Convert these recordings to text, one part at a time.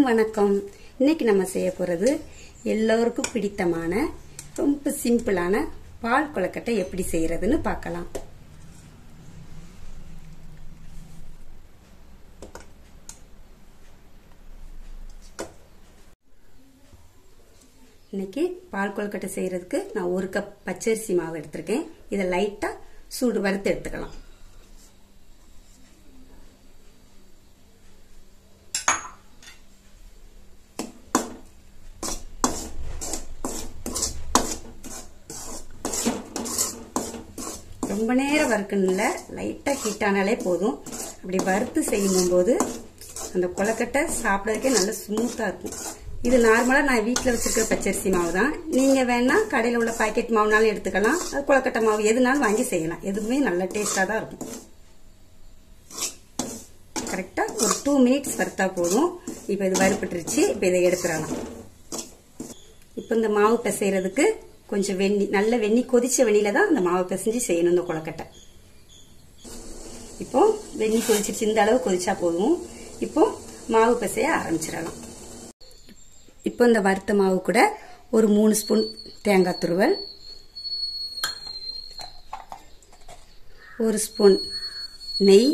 வணக்கம். இன்னைக்கு நம்ம செய்ய போறது எல்லோருக்கும் பிடித்தமான ரொம்ப சிம்பிளான பால் கொழுக்கட்டை எப்படி செய்யறதுன்னு பார்க்கலாம். இன்னைக்கு பால் கொழுக்கட்டை செய்யறதுக்கு நான் 1 கப் பச்சரிசி மாவு எடுத்திருக்கேன். இதை லைட்டா சூடு வறுத்து எடுத்துக்கலாம். ரொம்ப நேரம் வறுக்கணும் இல்ல, லைட்டா ஹீட்டானாலே போதும். அப்படி வறுத்து செய்யும் போது அந்த கொழுக்கட்டை சாப்பிடறதுக்கே நல்ல ஸ்மூத்தா இருக்கும். இது நார்மலா நான் வீட்டுல வச்சிருக்கிற பச்சரிசி மாவு தான். நீங்க வேணா கடையில உள்ள பாக்கெட் மாவுனாலும் எடுத்துக்கலாம். கொழுக்கட்டை மாவு எதுனாலும் வாங்கி செய்யலாம். எதுவுமே நல்ல டேஸ்டா தான் இருக்கும். கரெக்டா ஒரு 2 மினிட்ஸ் வறுத்தா போதும். இப்ப இது வறுப்பட்டுருச்சு. இப்ப இதை எடுத்துடலாம். இப்ப இந்த மாவு பிசைறதுக்கு கொஞ்சம் நல்ல வெண்ணி கொதிச்ச வெண்ணில தான் அந்த மாவை பிசைஞ்சு செய்யணும் இந்த கொழுக்கட்டை. இப்போ வெண்ணி கொதிச்சிருச்சு. இந்த அளவு கொதிச்சா போதும். இப்போ மாவு பிசைய ஆரம்பிச்சிடலாம். இப்போ இந்த வறுத்த மாவு கூட ஒரு 3 ஸ்பூன் தேங்காய் துருவல், 1 ஸ்பூன் நெய்,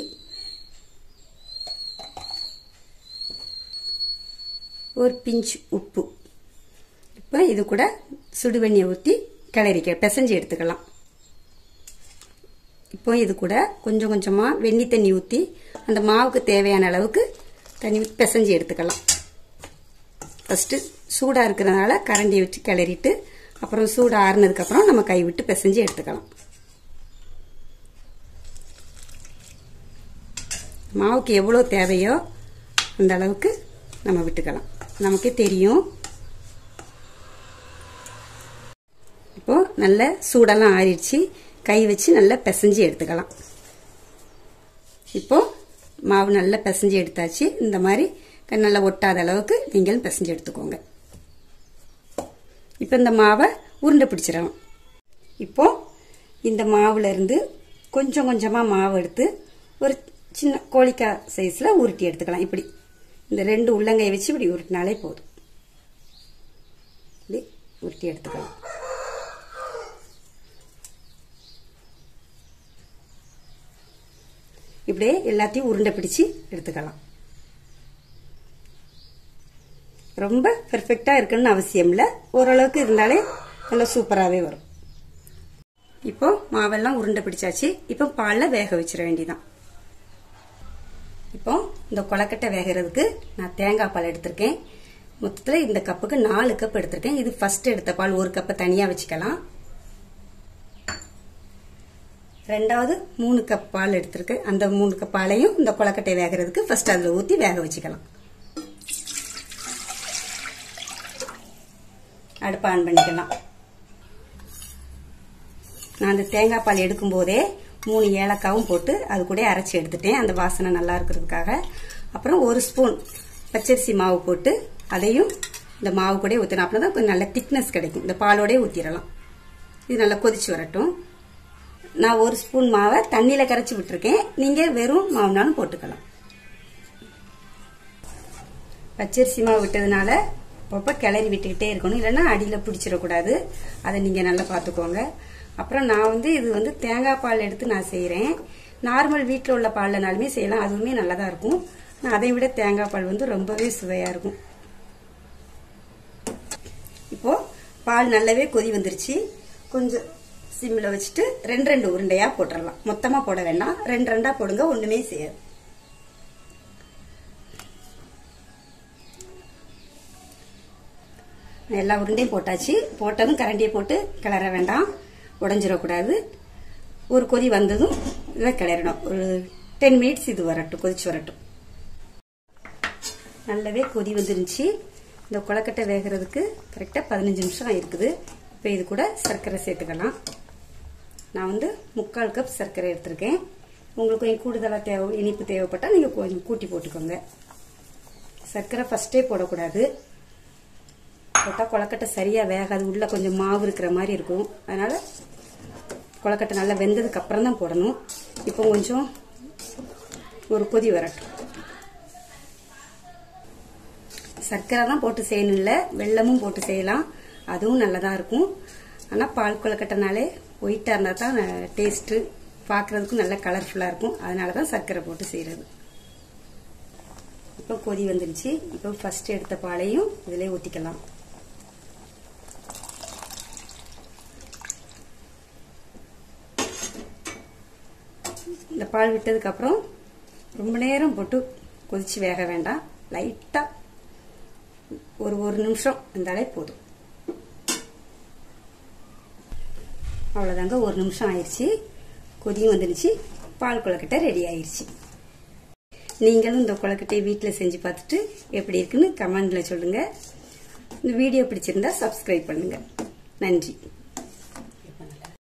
ஒரு பிஞ்ச் உப்பு. இப்போ இது கூட சுடுவெண்ணியை ஊற்றி பிசைஞ்சு எடுத்துக்கலாம். இப்போ இது கூட கொஞ்சம் கொஞ்சமா வெண்ணி தண்ணி ஊற்றி அந்த மாவுக்கு தேவையான அளவுக்கு தண்ணி ஊற்றி பிசைஞ்சு எடுத்துக்கலாம். ஃபர்ஸ்ட் சூடா இருக்கிறதுனால கரண்டியை வச்சு கிளறிட்டு அப்புறம் சூடு ஆறுனதுக்கு அப்புறம் நம்ம கை விட்டு பிசைஞ்சு எடுத்துக்கலாம். மாவுக்கு எவ்வளவு தேவையோ அந்த அளவுக்கு நம்ம விட்டுக்கலாம். நமக்கே தெரியும். இப்போ நல்ல சூடெல்லாம் ஆறிடுச்சு. கை வச்சு நல்லா பிசைஞ்சு எடுத்துக்கலாம். இப்போ மாவு நல்லா பிசைஞ்சு எடுத்தாச்சு. இந்த மாதிரி நல்லா ஒட்டாத அளவுக்கு நீங்கள் பிசைஞ்சு எடுத்துக்கோங்க. இப்போ இந்த மாவை உருண்டை பிடிச்சிடலாம். இப்போ இந்த மாவுல இருந்து கொஞ்சம் கொஞ்சமா மாவு எடுத்து ஒரு சின்ன கோழிக்காய் சைஸ்ல உருட்டி எடுத்துக்கலாம். இப்படி இந்த 2 உள்ளங்கையை வச்சு இப்படி உருட்டினாலே போதும். இப்படி உருட்டி எடுத்துக்கலாம். இப்படியே எல்லாத்தையும் உருண்டை பிடிச்சு எடுத்துக்கலாம். ரொம்ப பெர்ஃபெக்டா இருக்குன்னு அவசியம் இல்ல, ஓரளவுக்கு இருந்தாலே நல்லா சூப்பராகவே வரும். இப்போ மாவெல்லாம் உருண்டை பிடிச்சாச்சு. இப்போ பால்ல வேக வச்சிட வேண்டியதான். இப்போ இந்த கொழுக்கட்டை வேகிறதுக்கு நான் தேங்காய் பால் எடுத்திருக்கேன். மொத்தத்துல இந்த கப்புக்கு 4 கப் எடுத்திருக்கேன். இது ஃபர்ஸ்ட் எடுத்த பால் 1 கப்பை தனியா வச்சுக்கலாம். ரெண்டாவது 3 கப் பால் எடுத்திருக்கு. அந்த 3 கப் பாலையும் இந்த கொழுக்கட்டை வேகிறதுக்கு ஃபர்ஸ்ட் அதுல ஊத்தி வேக வச்சுக்கலாம். அடுப்பு ஆன் பண்ணிக்கலாம். நான் அந்த தேங்காய் பால் எடுக்கும் போதே 3 ஏலக்காவும் போட்டு அது கூட அரைச்சி எடுத்துட்டேன், அந்த வாசனை நல்லா இருக்கிறதுக்காக. அப்புறம் 1 ஸ்பூன் பச்சரிசி மாவு போட்டு அதையும் இந்த மாவு கூட ஊற்றணும். அப்படின்னா கொஞ்சம் நல்ல திக்னஸ் கிடைக்கும். இந்த பாலோட ஊத்திடலாம். இது நல்லா கொதிச்சு வரட்டும். நான் 1 ஸ்பூன் மாவை தண்ணியில கரைச்சி விட்டுருக்கேன். நீங்க வெறும் மாவுனாலும் போட்டுக்கலாம். பச்சரிசி மாவு விட்டதுனால அப்பப்ப கிளறி விட்டுக்கிட்டே இருக்கணும், இல்லைன்னா அடியில பிடிச்சிடக்கூடாது. அதை நீங்க நல்லா பாத்துக்கோங்க. அப்புறம் நான் இது தேங்காய் பால் எடுத்து நான் செய்யறேன். நார்மல் வீட்டில் உள்ள பால்லனாலுமே செய்யலாம், அதுவுமே நல்லதா இருக்கும். அதை விட தேங்காய் பால் ரொம்பவே சுவையா இருக்கும். இப்போ பால் நல்லாவே கொதி வந்துருச்சு. கொஞ்சம் சிம்ல வச்சுட்டு 2 உருண்டையா போட்டுடலாம். மொத்தமா போட வேண்டாம், 2 போடுங்க, ஒண்ணுமே செய்யாது. எல்லா உருண்டையும் போட்டாச்சு. போட்டதும் கரண்டியை போட்டு கிளற வேண்டாம், உடஞ்சிடக்கூடாது. ஒரு கொதி வந்ததும் இதை கிளறணும். ஒரு 10 மினிட்ஸ் இது வரட்டும், கொதிச்சு வரட்டும். நல்லாவே கொதி வந்துருச்சு. இந்த கொழுக்கட்டை வேகிறதுக்கு கரெக்டா 15 நிமிஷம் இருக்குது. இப்ப இது கூட சர்க்கரை சேர்த்துக்கலாம். நான் 3/4 கப் சர்க்கரை எடுத்திருக்கேன். உங்களுக்கு கொஞ்சம் கூடுதலா இனிப்பு தேவைப்பட்டா நீங்க கொஞ்சம் கூட்டி போட்டுக்கோங்க. சர்க்கரை ஃபர்ஸ்டே போடக்கூடாது, போட்டா கொழுக்கட்டை சரியா வேகாது. உள்ள கொஞ்சம் மாவு இருக்கிற மாதிரி இருக்கும். அதனால கொழுக்கட்டை நல்லா வெந்ததுக்கு அப்புறம் தான் போடணும். இப்போ கொஞ்சம் ஒரு கொதி வரட்டும். சர்க்கரை தான் போட்டு செய்யணும் இல்லை, வெல்லமும் போட்டு செய்யலாம், அதுவும் நல்லதாக இருக்கும். ஆனால் பால் கொழுக்கட்டைனாலே ஒயிட்டாக இருந்தால் தான் டேஸ்ட்டு பார்க்குறதுக்கும் நல்ல கலர்ஃபுல்லாக இருக்கும். அதனால தான் சர்க்கரை போட்டு செய்கிறது. இப்போ கொதி வந்துருச்சு. இப்போ ஃபர்ஸ்ட் எடுத்த பாலையும் இதிலே ஊற்றிக்கலாம். இந்த பால் விட்டதுக்கப்புறம் ரொம்ப நேரம் போட்டு கொதிச்சு வேக வேண்டாம். லைட்டாக ஒரு நிமிஷம் இருந்தாலே போதும். அவ்வளோதாங்க, ஒரு நிமிஷம் ஆயிடுச்சு. கொதியும் வந்துடுச்சு. பால் கொழுக்கட்டை ரெடி ஆயிடுச்சு. நீங்களும் இந்த கொழுக்கட்டையை வீட்டில் செஞ்சு பார்த்துட்டு எப்படி இருக்குன்னு கமெண்ட்ல சொல்லுங்க. இந்த வீடியோ பிடிச்சிருந்தா சப்ஸ்கிரைப் பண்ணுங்க. நன்றி.